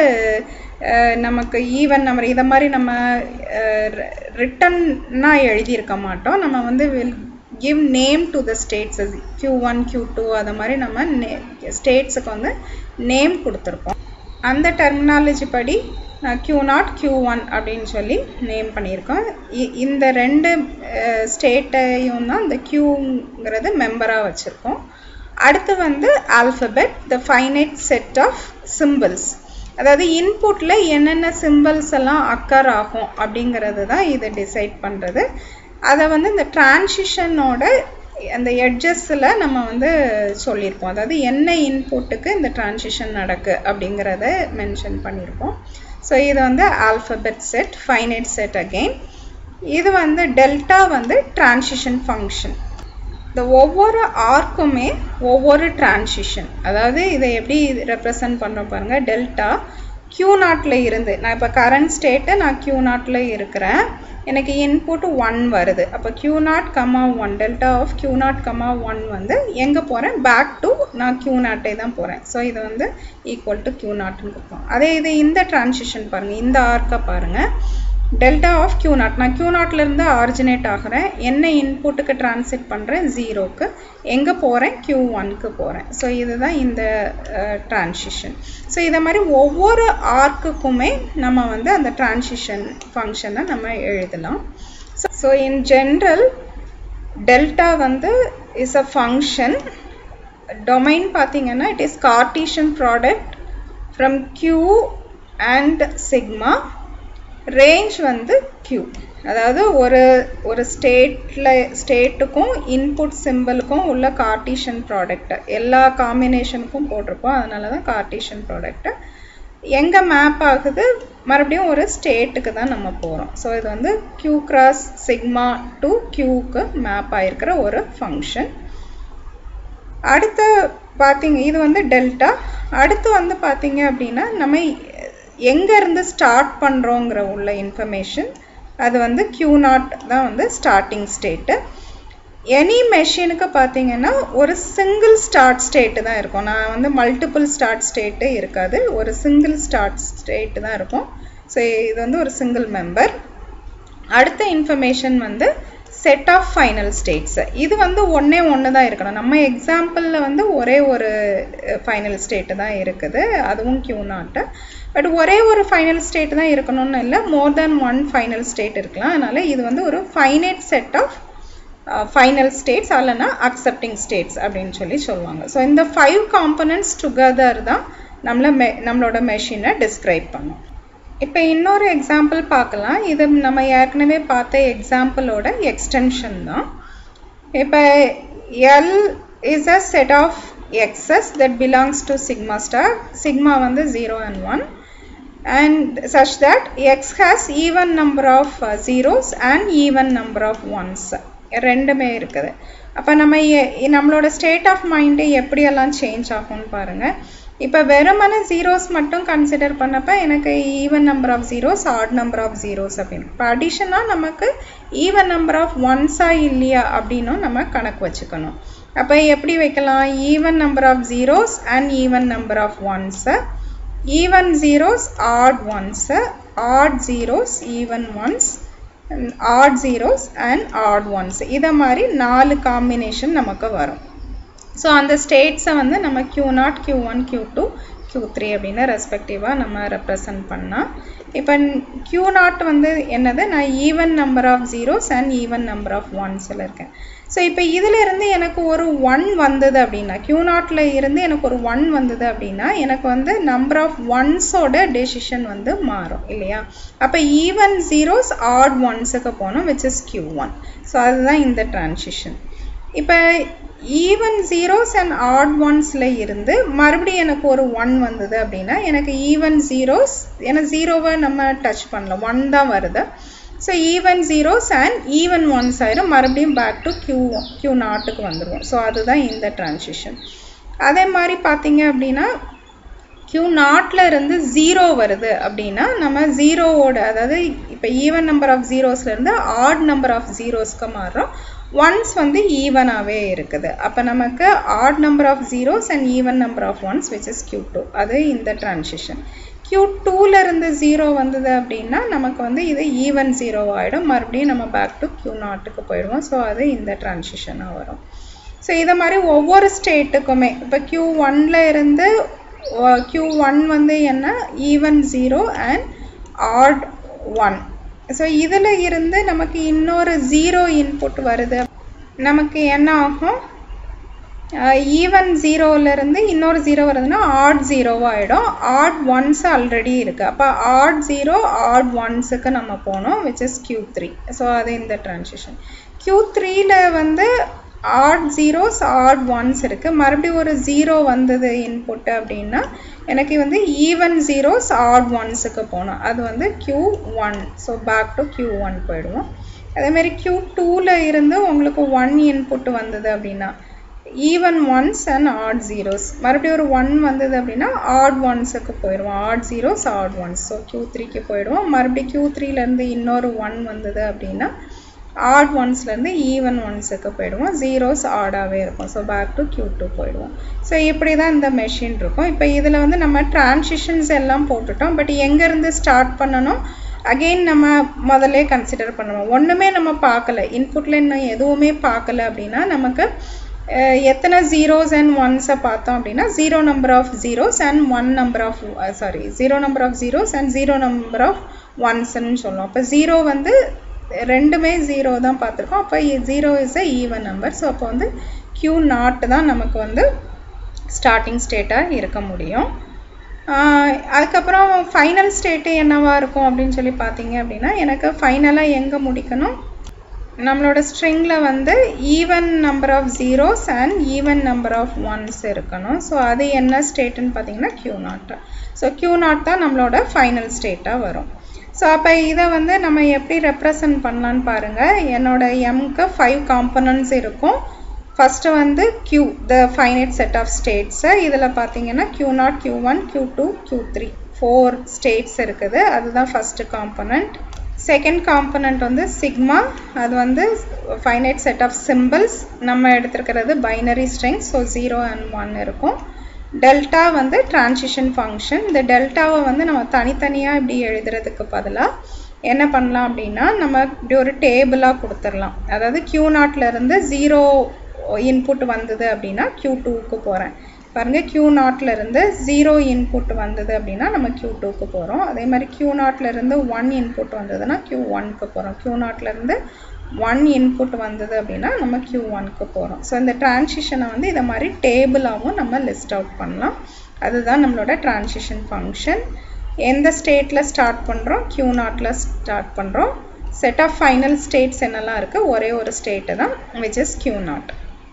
நமக்கு ஈவன் நம்பர் இதை மாதிரி நம்ம ரிட்டன்னாக எழுதியிருக்க மாட்டோம். நம்ம வந்து will give name to the states as Q one, Q two அது மாதிரி நம்ம ஸ்டேட்ஸுக்கு வந்து நேம் கொடுத்துருப்போம். அந்த டெர்மினாலஜி படி Q zero, Q one அப்படின்னு சொல்லி நேம் பண்ணியிருக்கோம். இந்த ரெண்டு ஸ்டேட்டையும் தான் இந்த Qங்கிறது மெம்பராக வச்சுருக்கோம். அடுத்து வந்து alphabet, the finite set of symbols. அதாவது இன்புட்டில் என்னென்ன சிம்பிள்ஸ் எல்லாம் அக்கர் ஆகும் அப்படிங்கிறது தான் இதை டிசைட் பண்ணுறது. அதை வந்து இந்த டிரான்சிஷனோட அந்த எட்ஜஸில் நம்ம வந்து சொல்லியிருப்போம். அதாவது என்ன இன்புட்டுக்கு இந்த டிரான்சிஷன் நடக்கு அப்படிங்கிறத மென்ஷன் பண்ணியிருப்போம். ஸோ இது வந்து alphabet set, finite set again. இது வந்து டெல்டா வந்து டிரான்சிஷன் ஃபங்க்ஷன். இந்த ஒவ்வொரு ஆர்க்குமே ஒவ்வொரு டிரான்சிஷன், அதாவது இதை எப்படி ரெப்ரசன்ட் பண்ணுறோம் பாருங்கள். டெல்டா Q நாட்ல இருந்து நான் இப்போ கரண்ட் ஸ்டேட்டு நான் Q நாட்ல இருக்கிறேன் எனக்கு இன்புட் ஒன் வருது அப்போ Q naught comma one delta of Q naught comma one வந்து எங்கே போகிறேன் பேக் டு நான் Q நாட்டே தான் போகிறேன் ஸோ இது வந்து ஈக்குவல் டு Q நாட்னு கொடுப்போம் அதே இது இந்த டிரான்சிஷன் பாருங்கள் இந்த ஆர்க்கை பாருங்கள் delta of Q நாட் நான் Q நாட்ல இருந்து ஆரிஜினேட் ஆகிறேன் என்ன இன்புட்டுக்கு டிரான்சிட் பண்ணுறேன் ஜீரோக்கு எங்கே போகிறேன் Q ஒன்க்கு போகிறேன் ஸோ இதுதான் இந்த டிரான்சிஷன் ஸோ இதை மாதிரி ஒவ்வொரு ஆர்க்குக்குமே நம்ம வந்து அந்த டிரான்சிஷன் ஃபங்க்ஷனை நம்ம எழுதலாம் ஸோ இன் ஜென்ரல் டெல்டா வந்து இஸ் அ ஃபங்க்ஷன் டொமைன் பார்த்தீங்கன்னா it is Cartesian product from Q and sigma range வந்து Q அதாவது ஒரு ஒரு ஸ்டேட்டில் ஸ்டேட்டுக்கும் இன்புட் சிம்பிளுக்கும் உள்ள கார்ட்டீசியன் ப்ராடக்ட் எல்லா காம்பினேஷனுக்கும் போட்டிருப்போம் அதனால தான் கார்ட்டீசியன் ப்ராடக்ட் எங்கே மேப் ஆகுது மறுபடியும் ஒரு ஸ்டேட்டுக்கு தான் நம்ம போகிறோம் ஸோ இது வந்து Q கிராஸ் சிக்மா டு Qக்கு மேப் ஆகிருக்கிற ஒரு ஃபங்க்ஷன் அடுத்து பார்த்தீங்க இது வந்து டெல்டா அடுத்து வந்து பார்த்தீங்க அப்படின்னா நம்ம எங்கே இருந்து ஸ்டார்ட் பண்ணுறோங்கிற உள்ள இன்ஃபர்மேஷன் அது வந்து Q நாட் தான் வந்து ஸ்டார்டிங் ஸ்டேட்டு எனி மெஷினுக்கு பார்த்தீங்கன்னா ஒரு சிங்கிள் ஸ்டார்ட் ஸ்டேட்டு தான் இருக்கும் நான் வந்து மல்டிபிள் ஸ்டார்ட் ஸ்டேட்டு இருக்காது ஒரு சிங்கிள் ஸ்டார்ட் ஸ்டேட்டு தான் இருக்கும் ஸோ இது வந்து ஒரு சிங்கிள் மெம்பர் அடுத்த இன்ஃபர்மேஷன் வந்து செட் ஆஃப் ஃபைனல் ஸ்டேட்ஸ் இது வந்து ஒன்றே ஒன்று தான் இருக்கணும் நம்ம எக்ஸாம்பிளில் வந்து ஒரே ஒரு ஃபைனல் ஸ்டேட்டு தான் இருக்குது அதுவும் Q நாட்டு பட் ஒரே ஒரு ஃபைனல் ஸ்டேட் தான் இருக்கணும்னு இல்லை more than one final state இருக்கலாம் அதனால் இது வந்து ஒரு finite set of final states அல்லனா அக்செப்டிங் ஸ்டேட்ஸ் அப்படின்னு சொல்லி சொல்லுவாங்க ஸோ இந்த ஃபைவ் காம்பனன்ட்ஸ் டுகெதர் தான் நம்மளை மெ நம்மளோட மெஷினை டிஸ்கிரைப் பண்ணும் இப்போ இன்னொரு எக்ஸாம்பிள் பார்க்கலாம் இது நம்ம ஏற்கனவே பார்த்த எக்ஸாம்பிளோட எக்ஸ்டென்ஷன் தான் இப்போ L is a set of x's that belongs to sigma star sigma வந்து zero and one and such that x has even number of uh, zeros and even number of ones ரெண்டுமே இருக்குது அப்போ நம்ம நம்மளோட state of mind எப்படியெல்லாம் change ஆகும்னு பாருங்கள் இப்போ வெறுமன ஜீரோஸ் மட்டும் கன்சிடர் பண்ணப்போ எனக்கு even number of zeros odd number of zeros அப்படின்னு இப்போ அடிஷனாக நமக்கு ஈவன் நம்பர் ஆஃப் ஒன்ஸா இல்லையா அப்படின்னும் நம்ம கணக்கு வச்சுக்கணும் அப்போ எப்படி வைக்கலாம் even number of zeros and even number of ones even zeros odd ones odd zeros even ones odd zeros and odd ones இதை மாதிரி நாலு காம்பினேஷன் நமக்கு வரும் ஸோ அந்த ஸ்டேட்ஸை வந்து நம்ம Q naught Q one Q two Q three அப்படின்னு ரெஸ்பெக்டிவாக நம்ம ரெப்ரசன்ட் பண்ணால் இப்போ Q நாட் வந்து என்னது நான் even number of zeros and even number of ஒன்ஸில் இருக்கேன் ஸோ இப்போ இதில் இருந்து எனக்கு ஒரு ஒன் வந்தது அப்படின்னா Q நாட்டில் இருந்து எனக்கு ஒரு ஒன் வந்தது அப்படின்னா எனக்கு வந்து நம்பர் ஆஃப் ஒன்ஸோட டெசிஷன் வந்து மாறும் இல்லையா அப்போ ஈவன் ஜீரோஸ் ஆட் ஒன்ஸுக்கு போனோம் which is Q one so அதுதான் இந்த டிரான்சிஷன் இப்போ ஈவன் ஜீரோஸ் அண்ட் ஆட் ஒன்ஸில் இருந்து மறுபடியும் எனக்கு ஒரு ஒன் வந்தது அப்படின்னா எனக்கு ஈவன் ஜீரோஸ் ஏன்னா ஜீரோவை நம்ம டச் பண்ணல ஒன் தான் வருது so even zeros and even ones ஆயிரும் மறுபடியும் பேக் டு Q Q நாட்டுக்கு வந்துடுவோம் ஸோ அதுதான் இந்த டிரான்சிஷன் அதே மாதிரி பார்த்தீங்க அப்படின்னா Q நாட்டில் இருந்து ஜீரோ வருது அப்படின்னா நம்ம ஜீரோவோட அதாவது இப்போ ஈவன் நம்பர் ஆஃப் ஜீரோஸ்லேருந்து ஆட் நம்பர் ஆஃப் ஜீரோஸ்க்கு மாறுறோம் ஒன்ஸ் வந்து ஈவனாகவே இருக்குது அப்போ நமக்கு odd number of zeros and even number of ones which is Q two அது இந்த டிரான்சிஷன் Q டூவில் இருந்து ஜீரோ வந்தது அப்படின்னா நமக்கு வந்து இது ஈவன் ஜீரோ ஆகிடும் மறுபடியும் நம்ம பேக் டு Q நாட்டுக்கு போயிடுவோம் ஸோ அது இந்த டிரான்சிஷனாக வரும் ஸோ இதை மாதிரி ஒவ்வொரு ஸ்டேட்டுக்குமே இப்போ Q ஒன்னில் இருந்து Q ஒன் வந்து என்ன even zero and odd one so இதில் இருந்து நமக்கு இன்னொரு ஜீரோ இன்புட் வருது நமக்கு என்ன ஆகும் ஈவன் ஜீரோவிலேருந்து இன்னொரு ஜீரோ வருதுன்னா ஆட் ஜீரோவாக ஆகிடும் ஆட் ஒன்ஸ் ஆல்ரெடி இருக்குது அப்போ ஆட் ஜீரோ ஆட் ஒன்ஸுக்கு நம்ம போனோம் which is Q three so அது இந்த டிரான்சிஷன் Q த்ரீயில் வந்து ஆட் ஜீரோஸ் ஆட் ஒன்ஸ் இருக்குது மறுபடியும் ஒரு ஜீரோ வந்தது இன்புட் அப்படின்னா எனக்கு வந்து ஈவன் ஜீரோஸ் ஆட் ஒன்ஸுக்கு போனோம் அது வந்து Q one so back to Q one போயிடுவோம் அதேமாரி Q டூவில் இருந்து உங்களுக்கு ஒன் இன்புட் வந்தது அப்படின்னா even ones and odd zeros. மறுபடியும் ஒரு one வந்தது அப்படின்னா odd onesக்கு போயிடுவோம். odd zeros, odd ones. So Q த்ரீக்கு போயிடுவோம். மறுபடியும் Q த்ரீலேருந்து இன்னொரு one வந்தது அப்படின்னா odd onesலேருந்து even onesக்கு போயிடுவோம். zeros odd-ஆகவே இருக்கும். So back to Q two போயிடுவோம். ஸோ இப்படி தான் இந்த மெஷின் இருக்கும். இப்போ இதில் வந்து நம்ம டிரான்சிஷன்ஸ் எல்லாம் போட்டுட்டோம். பட் எங்கேருந்து ஸ்டார்ட் பண்ணணும் அகெயின் நம்ம முதல்ல கன்சிடர் பண்ணுவோம். ஒன்றுமே நம்ம பார்க்கல, இன்புட்டில் இன்னும் எதுவுமே பார்க்கல அப்படின்னா நமக்கு எத்தனை ஜீரோஸ் அண்ட் ஒன்ஸை பார்த்தோம் அப்படின்னா zero number of zeros and one number of sorry zero number of zeros and zero number of ஒன்ஸ்ன்னு சொல்லுவோம். அப்போ ஜீரோ வந்து ரெண்டுமே ஜீரோ தான் பார்த்துருக்கோம். அப்போ zero is a even number. So அப்போ வந்து Q நாட் தான் நமக்கு வந்து ஸ்டார்டிங் ஸ்டேட்டாக இருக்க முடியும். அதுக்கப்புறம் ஃபைனல் ஸ்டேட்டு என்னவாக இருக்கும் அப்படின்னு சொல்லி பார்த்தீங்க அப்படின்னா எனக்கு ஃபைனலாக எங்கே முடிக்கணும், நம்மளோட ஸ்ட்ரிங்கில் வந்து even number of zeros and even number of ones இருக்கணும். ஸோ அது என்ன ஸ்டேட்டுன்னு பார்த்தீங்கன்னா Q naught. So Q naught தான் நம்மளோட ஃபைனல் ஸ்டேட்டாக வரும். ஸோ அப்போ இதை வந்து நம்ம எப்படி ரெப்ரசன்ட் பண்ணலான்னு பாருங்கள். என்னோட எம்க்கு ஃபைவ் காம்பனன்ட்ஸ் இருக்கும். ஃபஸ்ட்டு வந்து Q, the finite set of states. இதில் பார்த்தீங்கன்னா Q naught, Q one, Q two, Q three four states இருக்குது. அதுதான் ஃபஸ்ட்டு காம்பனண்ட். செகண்ட் காம்பனண்ட் வந்து சிக்மா, அது வந்து ஃபைனைட் செட் ஆஃப் சிம்பிள்ஸ். நம்ம எடுத்துருக்கிறது binary strings. So zero and one இருக்கும். டெல்டா வந்து டிரான்சிஷன் ஃபங்க்ஷன். இந்த டெல்டாவை வந்து நம்ம தனித்தனியாக இப்படி எழுதுறதுக்கு பதிலாக என்ன பண்ணலாம் அப்படின்னா நம்ம இப்படி ஒரு டேபிளாக கொடுத்துடலாம். அதாவது Q நாட்லேருந்து ஜீரோ இன்புட் வந்தது அப்படின்னா Q டூக்கு போகிறேன் பாருங்கள். Q நாட்லேருந்து ஜீரோ இன்புட் வந்தது அப்படின்னா நம்ம Q டூக்கு போகிறோம். அதே மாதிரி Q நாட்லேருந்து ஒன் இன்புட் வந்ததுன்னா Q ஒன்க்கு போகிறோம். Q நாட்லேருந்து ஒன் இன்புட் வந்தது அப்படின்னா நம்ம Q ஒன்க்கு போகிறோம். ஸோ இந்த டிரான்சிஷனை வந்து இதை மாதிரி டேபிளாகவும் நம்ம லிஸ்ட் அவுட் பண்ணலாம். அதுதான் நம்மளோட டிரான்சிஷன் ஃபங்க்ஷன். எந்த ஸ்டேட்டில் ஸ்டார்ட் பண்ணுறோம், Q நாட்டில் ஸ்டார்ட் பண்ணுறோம். செட் ஆஃப் ஃபைனல் ஸ்டேட்ஸ் என்னெல்லாம் இருக்குது, ஒரே ஒரு ஸ்டேட்டு தான், விச் இஸ் Q நாட்.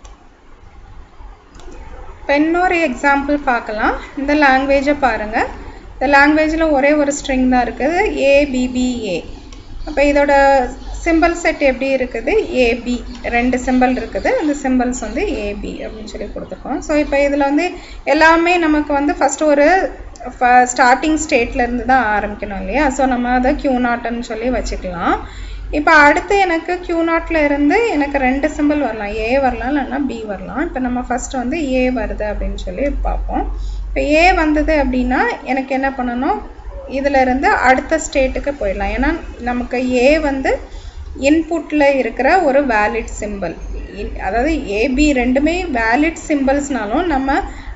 இப்போ இன்னொரு எக்ஸாம்பிள் பார்க்கலாம். இந்த லாங்குவேஜை பாருங்கள். இந்த லாங்குவேஜில் ஒரே ஒரு ஸ்ட்ரிங் தான் இருக்குது, A B B A. அப்போ இதோட சிம்பிள் செட் எப்படி இருக்குது, A B ரெண்டு சிம்பிள் இருக்குது. அந்த சிம்பிள்ஸ் வந்து A B அப்படின்னு சொல்லி கொடுத்துருக்கோம். ஸோ இப்போ இதில் வந்து எல்லாமே நமக்கு வந்து ஃபஸ்ட்டு ஒரு ஸ்டார்டிங் ஸ்டேட்லேருந்து தான் ஆரம்பிக்கணும் இல்லையா. ஸோ நம்ம அதை Q நாட்னு சொல்லி வச்சுக்கலாம். இப்போ அடுத்து எனக்கு Q நாட்டில் இருந்து எனக்கு ரெண்டு சிம்பிள் வரலாம், A வரலாம் இல்லைன்னா B வரலாம். இப்போ நம்ம ஃபஸ்ட்டு வந்து A வருது அப்படின்னு சொல்லி பார்ப்போம். இப்போ A வந்தது அப்படின்னா எனக்கு என்ன பண்ணணும், இதில் இருந்து அடுத்த ஸ்டேட்டுக்கு போயிடலாம். ஏன்னா நமக்கு A வந்து இன்புட்டில் இருக்கிற ஒரு வேலிட் சிம்பிள். அதாவது A B ரெண்டுமே வேலிட் சிம்பிள்ஸ்னாலும் நம்ம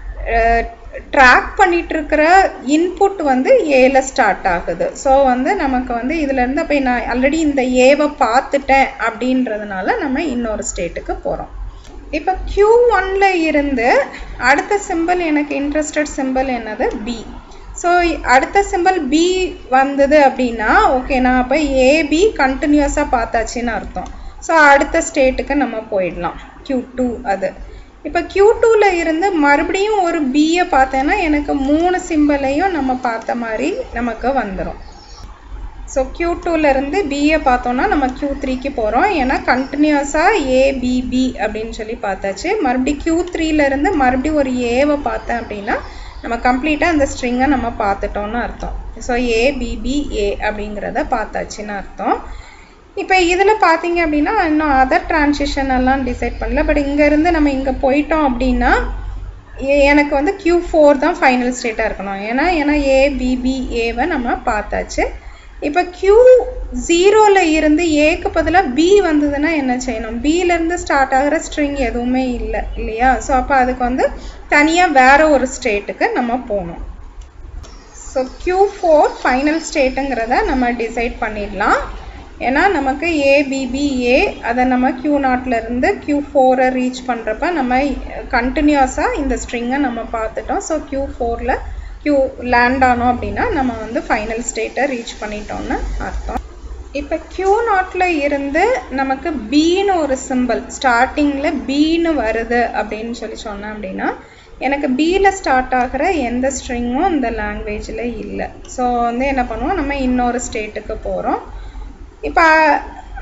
ட்ராக் பண்ணிட்டு இருக்கிற இன்புட் வந்து ஏல ஸ்டார்ட் ஆகுது. ஸோ வந்து நமக்கு வந்து இதுலேருந்து அப்போ நான் ஆல்ரெடி இந்த ஏவை பார்த்துட்டேன் அப்படின்றதுனால நம்ம இன்னொரு ஸ்டேட்டுக்கு போகிறோம். இப்போ Q ஒன்ல இருந்து அடுத்த சிம்பிள் எனக்கு இன்ட்ரெஸ்டட் சிம்பிள் என்னது B. ஸோ அடுத்த சிம்பிள் B வந்தது அப்படின்னா ஓகே நான் அப்போ ஏபி கண்டினியூஸாக பார்த்தாச்சின்னு அர்த்தம். ஸோ அடுத்த ஸ்டேட்டுக்கு நம்ம போயிடலாம் Q டூ. அது இப்போ Q டூவில் இருந்து மறுபடியும் ஒரு பியை பார்த்தேன்னா எனக்கு மூணு சிம்பிளையும் நம்ம பார்த்த மாதிரி நமக்கு வந்துடும். ஸோ Q டூவிலேருந்து பியை பார்த்தோன்னா நம்ம Q த்ரீக்கு போகிறோம். ஏன்னா கண்டினியூஸாக ஏபிபி அப்படின்னு சொல்லி பார்த்தாச்சு. மறுபடியும் Q த்ரீலேருந்து மறுபடியும் ஒரு ஏவை பார்த்தேன் அப்படின்னா நம்ம கம்ப்ளீட்டாக அந்த ஸ்ட்ரிங்கை நம்ம பார்த்துட்டோன்னு அர்த்தம். ஸோ ஏபிபிஏ அப்படிங்கிறத பார்த்தாச்சுன்னு அர்த்தம். இப்போ இதில் பார்த்தீங்க அப்படின்னா இன்னும் அதர் டிரான்சிஷன் எல்லாம் டிசைட் பண்ணல. பட் இங்கேருந்து நம்ம இங்கே போயிட்டோம் அப்படின்னா எனக்கு வந்து Q ஃபோர் தான் ஃபைனல் ஸ்டேட்டாக இருக்கணும். ஏன்னா ஏன்னா ஏபிபிஏவை நம்ம பார்த்தாச்சு. இப்போ Q ஜீரோவில் இருந்து ஏக்கு பதிலாக B வந்ததுன்னா என்ன செய்யணும், பியிலேருந்து ஸ்டார்ட் ஆகிற ஸ்ட்ரிங் எதுவுமே இல்லை இல்லையா. ஸோ அப்போ அதுக்கு வந்து தனியாக வேறு ஒரு ஸ்டேட்டுக்கு நம்ம போகணும். ஸோ Q ஃபோர் ஃபைனல் ஸ்டேட்டுங்கிறத நம்ம டிசைட் பண்ணிடலாம். ஏன்னா நமக்கு ஏபிபிஏ அதை நம்ம Q நாட்லேருந்து Q ஃபோரை ரீச் பண்ணுறப்ப நம்ம கண்டினியூஸாக இந்த ஸ்ட்ரிங்கை நம்ம பார்த்துட்டோம். ஸோ Q ஃபோரில் Q லேண்ட் ஆனோம் அப்படின்னா நம்ம வந்து ஃபைனல் ஸ்டேட்டை ரீச் பண்ணிட்டோம்னு அர்த்தம். இப்போ Q நாட்டில் இருந்து நமக்கு பின்னு ஒரு சிம்பிள் ஸ்டார்டிங்கில் பின்னு வருது அப்படின்னு சொல்லி சொன்னேன் அப்படின்னா எனக்கு பியில் ஸ்டார்ட் ஆகிற எந்த ஸ்ட்ரிங்கும் இந்த லாங்குவேஜில் இல்லை. ஸோ வந்து என்ன பண்ணுவோம், நம்ம இன்னொரு ஸ்டேட்டுக்கு போகிறோம். இப்போ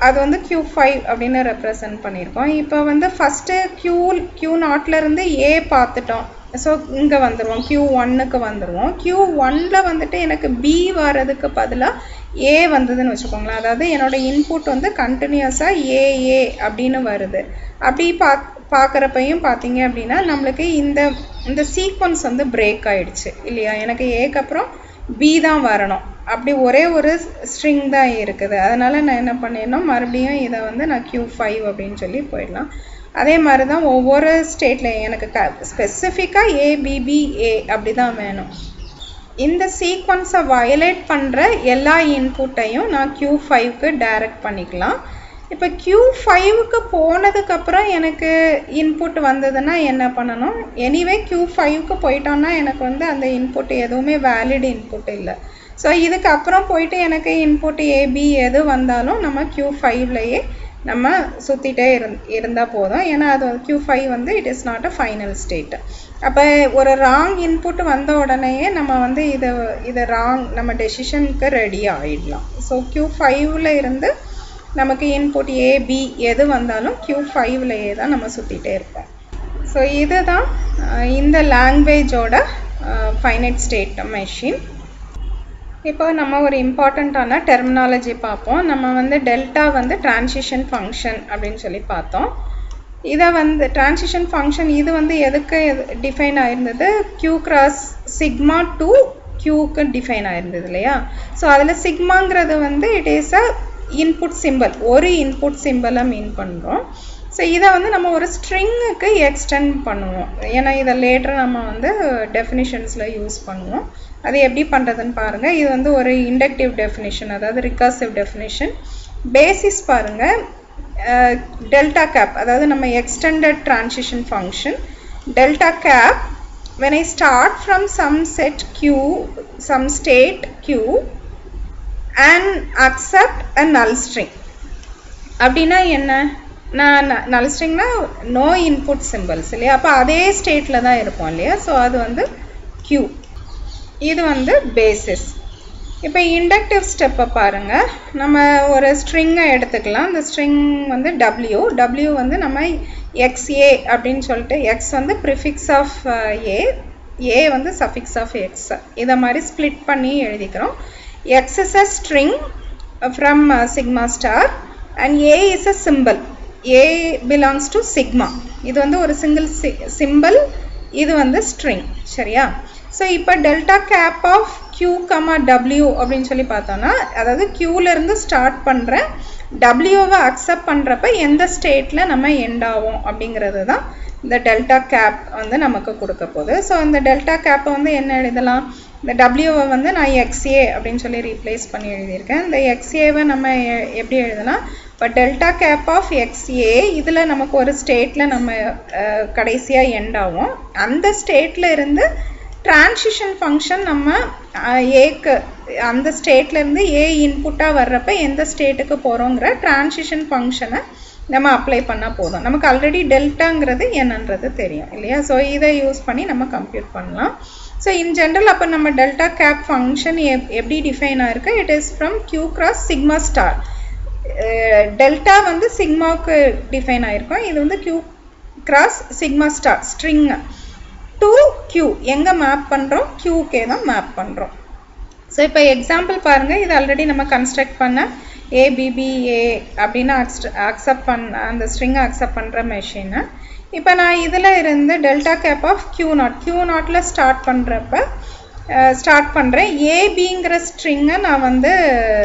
அது வந்து Q five அப்படின்னு ரெப்ரசன்ட் பண்ணியிருக்கோம். இப்போ வந்து ஃபஸ்ட்டு Q Q நாட்ல இருந்து A பார்த்துட்டோம். ஸோ இங்கே வந்துடுவோம், Q ஒன்னுக்கு வந்துடுவோம். Q ஒன்ல வந்துட்டு எனக்கு B வர்றதுக்கு பதிலாக A வந்ததுன்னு வச்சுக்கோங்களேன். அதாவது என்னோட இன்புட் வந்து கண்டினியூஸாக A A அப்படின்னு வருது. அப்படி பா பார்க்குறப்பையும் பார்த்தீங்க அப்படின்னா நம்மளுக்கு இந்த இந்த சீக்வன்ஸ் வந்து பிரேக் ஆகிடுச்சு இல்லையா. எனக்கு ஏக்கு அப்புறம் B தான் வரணும், அப்படி ஒரே ஒரு ஸ்ட்ரிங் தான் இருக்குது. அதனால் நான் என்ன பண்ணிடணும், மறுபடியும் இதை வந்து நான் Q five அப்படின்னு சொல்லி போயிடலாம். அதே மாதிரி தான் ஒவ்வொரு ஸ்டேட்லையும் எனக்கு க ஸ்பெசிஃபிக்காக A B B A அப்படி தான் வேணும். இந்த சீக்வன்ஸை வயலேட் பண்ணுற எல்லா இன்புட்டையும் நான் Q fiveக்கு டைரக்ட் பண்ணிக்கலாம். இப்போ Q fiveக்கு போனதுக்கப்புறம் எனக்கு இன்புட் வந்ததுன்னா என்ன பண்ணணும், எனிவே Q fiveக்கு போயிட்டோன்னா எனக்கு வந்து அந்த இன்புட் எதுவுமே வேலிட் இன்புட் இல்லை. ஸோ இதுக்கப்புறம் போயிட்டு எனக்கு இன்புட் ஏபி எது வந்தாலும் நம்ம Q fiveலையே நம்ம சுற்றிட்டே இருந் இருந்தால் போதும். ஏன்னா அது Q five வந்து it is not a final state. அப்போ ஒரு ராங் இன்புட் வந்த உடனேயே நம்ம வந்து இதை இதை ராங் நம்ம டெசிஷனுக்கு ரெடி ஆகிடலாம். ஸோ Q fiveல இருந்து நமக்கு இன்புட் A B எது வந்தாலும் Q fiveலையே தான் நம்ம சுற்றிட்டே இருப்போம். ஸோ இதுதான் இந்த லாங்குவேஜோட ஃபைனைட் ஸ்டேட் மெஷின். இப்போ நம்ம ஒரு இம்பார்ட்டண்ட்டான டெர்மினாலஜி பார்ப்போம். நம்ம வந்து டெல்டா வந்து டிரான்சிஷன் ஃபங்க்ஷன் அப்படின்னு சொல்லி பார்த்தோம். இதை வந்து டிரான்சிஷன் ஃபங்க்ஷன் இது வந்து எதுக்கு டிஃபைன் ஆயிருந்தது, Q கிராஸ் சிக்மா டு Qக்கு டிஃபைன் ஆயிருந்தது இல்லையா. ஸோ அதில் சிக்மாங்கிறது வந்து it is a input symbol, ஒரு இன்புட் சிம்பிளை மீன் பண்ணுறோம். ஸோ இதை வந்து நம்ம ஒரு ஸ்ட்ரிங்குக்கு எக்ஸ்டெண்ட் பண்ணுவோம். ஏன்னா இதை லேட்டர் நம்ம வந்து டெஃபினிஷன்ஸில் யூஸ் பண்ணுவோம். அது எப்படி பண்ணுறதுன்னு பாருங்கள். இது வந்து ஒரு இண்டக்டிவ் டெஃபினிஷன், அதாவது ரிகர்சிவ் டெஃபினிஷன். பேசிஸ் பாருங்கள், டெல்டா கேப், அதாவது நம்ம extended transition function delta cap when I start from some set Q, some state Q and accept a null string. அப்படின்னா என்ன, நான் null stringனா no input symbols இல்லையா. அப்போ அதே ஸ்டேட்டில் தான் இருப்போம் இல்லையா. ஸோ அது வந்து Q, இது வந்து பேசிஸ். இப்போ இண்டக்டிவ் ஸ்டெப்பை பாருங்கள். நம்ம ஒரு ஸ்ட்ரிங்கை எடுத்துக்கலாம். இந்த ஸ்ட்ரிங் வந்து W, W வந்து நம்ம எக்ஸ்ஏ அப்படின்னு சொல்லிட்டு, எக்ஸ் வந்து ப்ரிஃபிக்ஸ் ஆஃப் ஏ, ஏ வந்து சஃபிக்ஸ் ஆஃப் எக்ஸ், இதை மாதிரி ஸ்ப்ளிட் பண்ணி எழுதிக்கிறோம். X is a string from sigma star and A is a symbol, A belongs to sigma. இது வந்து ஒரு சிங்கிள் சி சிம்பிள், இது வந்து ஸ்ட்ரிங், சரியா. ஸோ இப்போ delta cap of Q comma W அப்படின்னு சொல்லி பார்த்தோன்னா, அதாவது Qலேருந்து ஸ்டார்ட் பண்ணுறேன், டபிள்யூவை அக்செப்ட் பண்ணுறப்ப எந்த ஸ்டேட்டில் நம்ம எண்ட் ஆகும் அப்படிங்கிறது தான் இந்த டெல்டா கேப் வந்து நமக்கு கொடுக்க போகுது. ஸோ இந்த டெல்டா கேப்பை வந்து என்ன எழுதலாம், இந்த டபிள்யூவை வந்து நான் எக்ஸ்ஏ அப்படின்னு சொல்லி ரீப்ளேஸ் பண்ணி எழுதியிருக்கேன். இந்த எக்ஸ்ஏவை நம்ம எப்படி எழுதலாம், இப்போ டெல்டா கேப் ஆஃப் எக்ஸ்ஏ, இதில் நமக்கு ஒரு ஸ்டேட்டில் நம்ம கடைசியாக எண்ட் ஆகும். அந்த ஸ்டேட்டில் இருந்து டிரான்சிஷன் ஃபங்க்ஷன் நம்ம ஏக்கு அந்த ஸ்டேட்லேருந்து ஏ இன்புட்டாக வர்றப்ப எந்த ஸ்டேட்டுக்கு போகிறோங்கிற டிரான்சிஷன் ஃபங்க்ஷனை நம்ம அப்ளை பண்ணால் போதும். நமக்கு ஆல்ரெடி டெல்டாங்கிறது என்னன்றது தெரியும் இல்லையா. ஸோ இதை யூஸ் பண்ணி நம்ம கம்ப்யூட் பண்ணலாம். ஸோ இன் ஜென்ரல் அப்போ நம்ம டெல்டா கேப் ஃபங்க்ஷன் எப் எப்படி டிஃபைன் ஆகிருக்கு, it is from Q cross sigma star. Delta வந்து சிக்மாவுக்கு டிஃபைன் ஆகிருக்கும், இது வந்து Q cross sigma star string to Q, எங்கே மேப் பண்ணுறோம், Qக்கே தான் மேப் பண்ணுறோம். ஸோ இப்போ எக்ஸாம்பிள் பாருங்கள். இது ஆல்ரெடி நம்ம கன்ஸ்ட்ரக்ட் பண்ண A B B A அப்படின்னு அக்செப்ட் பண்ண அந்த ஸ்ட்ரிங்கை அக்செப்ட் பண்ணுற மெஷினை இப்போ நான் இதில் இருந்து delta cap of Q naught Q நாட்டில் ஸ்டார்ட் பண்ணுறப்ப ஸ்டார்ட் பண்ணுறேன். ஏபிங்கிற ஸ்ட்ரிங்கை நான் வந்து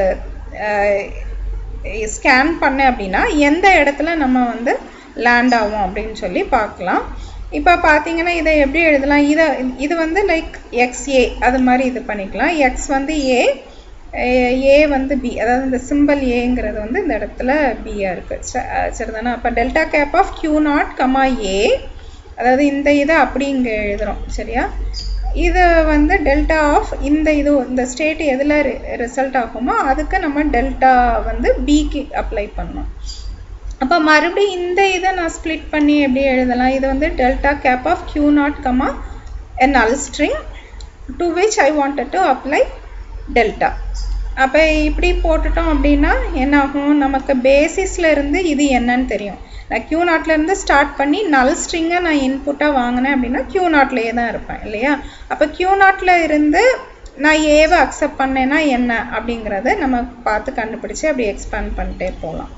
ஸ்கேன் பண்ணேன் அப்படின்னா எந்த இடத்துல நம்ம வந்து லேண்ட் ஆகும் அப்படின்னு சொல்லி பார்க்கலாம். இப்போ பார்த்தீங்கன்னா இதை எப்படி எழுதலாம், இதை இது வந்து லைக் எக்ஸ்ஏ அது மாதிரி இது பண்ணிக்கலாம். எக்ஸ் வந்து ஏ, ஏ வந்து பி, அதாவது இந்த சிம்பிள் ஏங்கிறது வந்து இந்த இடத்துல பியாக இருக்குது, சரிதானே. அப்போ delta cap of Q naught comma A, அதாவது இந்த இதை அப்படி இங்கே எழுதுகிறோம், சரியா. இது வந்து டெல்டா ஆஃப் இந்த இது இந்த ஸ்டேட் எதில் ரிசல்ட் ஆகுமோ அதுக்கு நம்ம டெல்டா வந்து பிக்கு அப்ளை பண்ணோம். அப்போ மறுபடியும் இந்த இதை நான் ஸ்ப்ளிட் பண்ணி எப்படி எழுதலாம், இது வந்து delta cap of Q naught comma a null string to which I wanted to apply delta. அப்போ இப்படி போட்டுட்டோம் அப்படின்னா என்ன ஆகும், நமக்கு பேசிஸில் இருந்து இது என்னன்னு தெரியும். நான் கியூ நாட்லேருந்து ஸ்டார்ட் பண்ணி நல் ஸ்ட்ரிங்கை நான் இன்புட்டாக வாங்கினேன் அப்படின்னா கியூ நாட்லேயே தான் இருப்பேன் இல்லையா. அப்போ கியூ நாட்டில் இருந்து நான் ஏவை அக்செப்ட் பண்ணேன்னா என்ன அப்படிங்கிறத நம்ம பார்த்து கண்டுபிடிச்சி அப்படி எக்ஸ்பேண்ட் பண்ணிட்டே போகலாம்.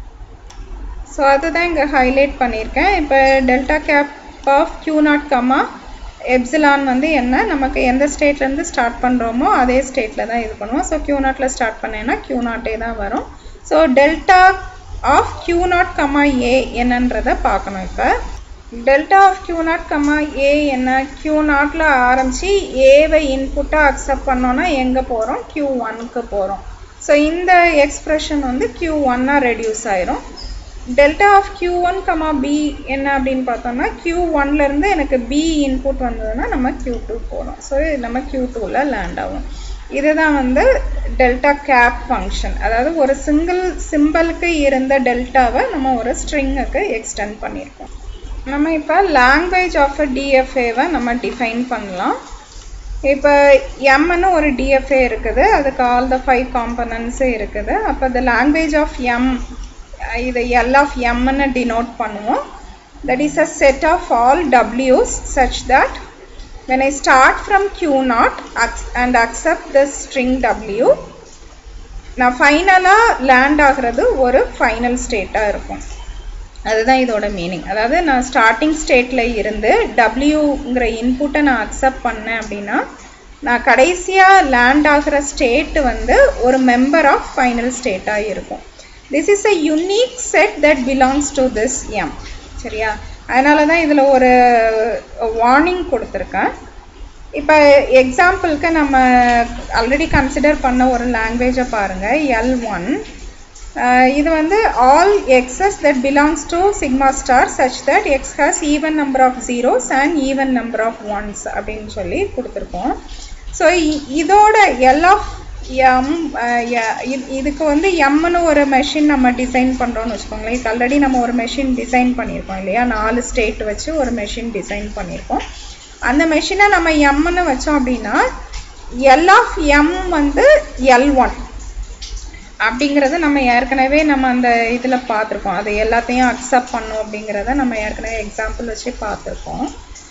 ஸோ அதுதான் இங்கே ஹைலைட் பண்ணியிருக்கேன். இப்போ delta cap of Q naught comma epsilon வந்து என்ன, நமக்கு எந்த ஸ்டேட்லேருந்து ஸ்டார்ட் பண்ணுறோமோ அதே ஸ்டேட்டில் தான் இது பண்ணுவோம். ஸோ கியூ நாட்டில் ஸ்டார்ட் பண்ணேன்னா கியூ நாட்டே தான் வரும். So delta of Q naught comma A என்னன்றதை பார்க்கணும். இப்போ delta of Q naught comma A என்ன, கியூ நாட்டில் ஆரம்பித்து ஏவை இன்புட்டாக அக்செப்ட் பண்ணோன்னா எங்கே போகிறோம், கியூ ஒன்னுக்கு போகிறோம். ஸோ இந்த எக்ஸ்ப்ரெஷன் வந்து கியூ ஒன்னாக ரெடியூஸ் ஆயிரும். Delta of Q one comma B என்ன அப்படின்னு பார்த்தோம்னா கியூ ஒன்லேருந்து எனக்கு பி இன்புட் வந்ததுன்னா நம்ம கியூ டூ போகிறோம். ஸோ நம்ம கியூ டூவில் லேண்ட் ஆகும். இதுதான் வந்து டெல்டா கேப் ஃபங்க்ஷன். அதாவது ஒரு சிங்கிள் சிம்பிளுக்கு இருந்த டெல்டாவை நம்ம ஒரு ஸ்ட்ரிங்குக்கு எக்ஸ்டெண்ட் பண்ணியிருக்கோம். நம்ம இப்போ லாங்குவேஜ் ஆஃப் அ டிஎஃப்ஏவை நம்ம டிஃபைன் பண்ணலாம். இப்போ எம்னு ஒரு டிஎஃப்ஏ இருக்குது, அதுக்கு ஆல் த ஃபைவ் காம்பனன்ட்ஸு இருக்குது. அப்போ த லாங்குவேஜ் ஆஃப் எம் இதை எல் ஆஃப் எம்னு டினோட் பண்ணுவோம். That is a set of all டபிள்யூஸ் such that when I start from Q naught and accept the string W, நான் ஃபைனலாக லேண்ட் ஆகிறது ஒரு ஃபைனல் ஸ்டேட்டாக இருக்கும். அதுதான் இதோட மீனிங். அதாவது நான் ஸ்டார்டிங் ஸ்டேட்டில் இருந்து டபிள்யூங்கிற இன்புட்டை நான் அக்செப்ட் பண்ணேன் அப்படின்னா நான் கடைசியாக லேண்ட் ஆகிற ஸ்டேட்டு வந்து ஒரு மெம்பர் ஆஃப் ஃபைனல் ஸ்டேட்டாக இருக்கும். This is a unique set that belongs to this M. சரியா, அதனால தான் இதில் ஒரு வார்னிங் கொடுத்துருக்கேன். இப்போ எக்ஸாம்பிளுக்கு நம்ம ஆல்ரெடி கன்சிடர் பண்ண ஒரு லாங்குவேஜை பாருங்கள், எல் ஒன். இது வந்து all Xs that belongs to sigma star such that X has even number of zeros and even number of ones அப்படின்னு சொல்லி கொடுத்துருக்கோம். ஸோ இதோட எல் ஆஃப் எம் இதுக்கு வந்து எம்னு ஒரு மெஷின் நம்ம டிசைன் பண்ணுறோன்னு வச்சுக்கோங்களேன். இது ஆல்ரெடி நம்ம ஒரு மெஷின் டிசைன் பண்ணியிருக்கோம் இல்லையா, நாலு ஸ்டேட் வச்சு ஒரு மெஷின் டிசைன் பண்ணியிருக்கோம். அந்த மெஷினை நம்ம எம்னு வச்சோம் அப்படின்னா எல் ஆஃப் எம் வந்து எல் ஒன் அப்படிங்கிறது நம்ம ஏற்கனவே நம்ம அந்த இதில் பார்த்துருக்கோம். அது எல்லாத்தையும் அக்செப்ட் பண்ணும் அப்படிங்கிறத நம்ம ஏற்கனவே எக்ஸாம்பிள் வச்சு பார்த்துருக்கோம்.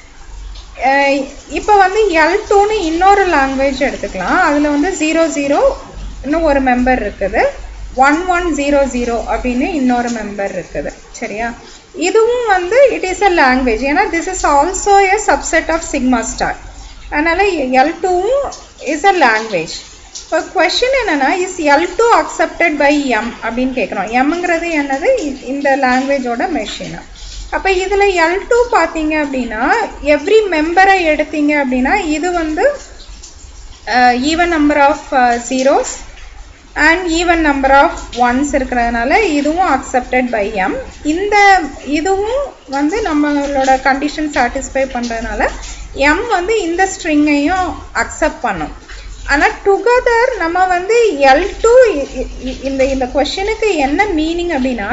இப்போ வந்து எல் டூன்னு இன்னொரு லாங்குவேஜ் எடுத்துக்கலாம். அதில் வந்து ஜீரோ ஜீரோ இன்னும் ஒரு மெம்பர் இருக்குது, ஒன் ஒன் ஜீரோ ஜீரோ அப்படின்னு இன்னொரு மெம்பர் இருக்குது. சரியா, இதுவும் வந்து இட் இஸ் அ லாங்குவேஜ். ஏன்னா this is also a subset of sigma star. அதனால் எல் டூவும் இஸ் அ லாங்குவேஜ். இப்போ கொஷின் என்னென்னா, is L two accepted by M அப்படின்னு கேட்குறோம். எம்ங்கிறது என்னது, இந்த லாங்குவேஜோட மெஷினா. அப்போ இதில் எல் டூ பார்த்தீங்க அப்படின்னா எவ்ரி மெம்பரை எடுத்தீங்க அப்படின்னா இது வந்து even number of zeros and even number of ones இருக்கிறதுனால இதுவும் அக்செப்டட் பை எம். இந்த இதுவும் வந்து நம்மளோட கண்டிஷன் சாட்டிஸ்ஃபை பண்ணுறதுனால எம் வந்து இந்த ஸ்ட்ரிங்கையும் அக்செப்ட் பண்ணும். ஆனால் டுகெதர் நம்ம வந்து எல் டூ இந்த இந்த கொஷனுக்கு என்ன மீனிங் அப்படின்னா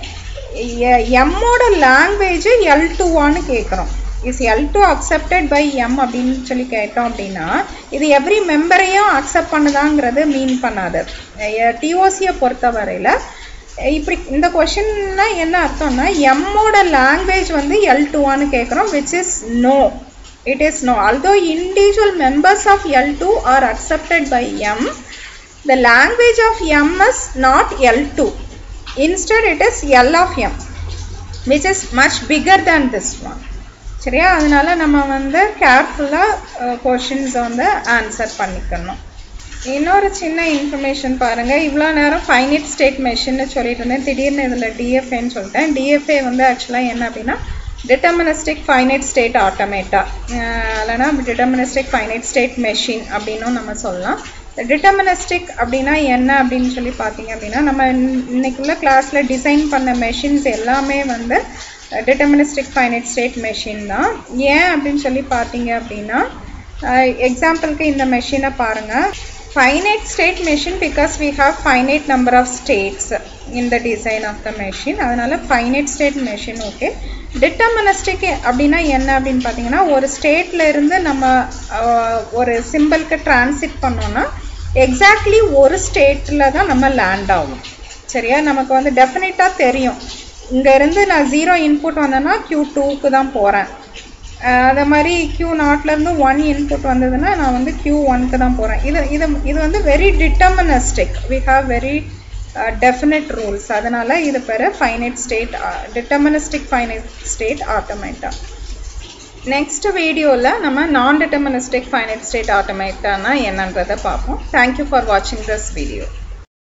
எம்மோட லாங்குவேஜ் எல் டூவான்னு கேட்குறோம். Is L two accepted by M அப்படின்னு சொல்லி கேட்டோம் அப்படின்னா இது எவ்ரி மெம்பரையும் அக்செப்ட் பண்ணுதாங்கிறது மீன் பண்ணாது. டிஓசியை பொறுத்த வரையில் இப்படி இந்த கொஷின்னா என்ன அர்த்தம்னா எம்மோட லாங்குவேஜ் வந்து எல் டூவான்னு கேட்குறோம், which is no. It is no. Although individual members of L two are accepted by M, the language of M is not L two. Instead, it is L of M, which is much bigger than this one. சரியா, அதனால நம்ம வந்து கேர்ஃபுல்லாக questions வந்து answer பண்ணிக்கணும். இன்னொரு சின்ன information பாருங்கள். இவ்வளோ நேரம் ஃபைனைட் ஸ்டேட் மெஷின்னு சொல்லிட்டு இருந்தேன், திடீர்னு இதில் டிஎஃப்ஏன்னு சொல்லிட்டேன். டிஎஃப்ஏ வந்து ஆக்சுவலாக என்ன அப்படின்னா டிட்டர்மினிஸ்டிக் ஃபைனைட் ஸ்டேட் ஆட்டோமேட்டா, இல்லைனா டிட்டர்மினிஸ்டிக் ஃபைனைட் ஸ்டேட் மெஷின் அப்படின்னும் நம்ம சொல்லலாம். டிட்டர்மினிஸ்டிக் அப்படின்னா என்ன அப்படின்னு சொல்லி பார்த்தீங்க அப்படின்னா நம்ம இன்னைக்குள்ள கிளாஸில் டிசைன் பண்ண மெஷின்ஸ் எல்லாமே வந்து டிட்டர்மினிஸ்டிக் ஃபைனைட் ஸ்டேட் மெஷின் தான். ஏன் அப்படின்னு சொல்லி பார்த்தீங்க அப்படின்னா எக்ஸாம்பிளுக்கு இந்த மெஷினை பாருங்கள். finite state machine because we have finite number of states in the design of the machine. அதனால finite state machine okay. Deterministic அப்படினா என்ன அப்படினு பாத்தீங்கன்னா ஒரு ஸ்டேட்ல இருந்து நம்ம ஒரு சிம்பலுக்கு டிரான்சிட் பண்ணோம்னா எக்ஸாக்ட்லி ஒரு ஸ்டேட்டில் தான் நம்ம லேண்ட் ஆகும். சரியா? நமக்கு வந்து டெஃபினட்டாக தெரியும், இங்கேருந்து நான் ஜீரோ இன்புட் வந்தேன்னா கியூ டூக்கு தான் போகிறேன். அதே மாதிரி கியூ நாட்லேருந்து ஒன் இன்புட் வந்ததுன்னா நான் வந்து கியூ ஒன்க்கு தான் போகிறேன். இது இது இது வந்து very deterministic. We have very definite rules. அதனால் இது பேர் finite state deterministic finite state automata. Next வீடியோவில் நம்ம நான் டிட்டர்மினிஸ்டிக் ஃபைனைட் ஸ்டேட் ஆட்டோமேட்டானா என்னன்றதை பார்ப்போம். தேங்க்யூ ஃபார் வாட்சிங் திஸ் வீடியோ.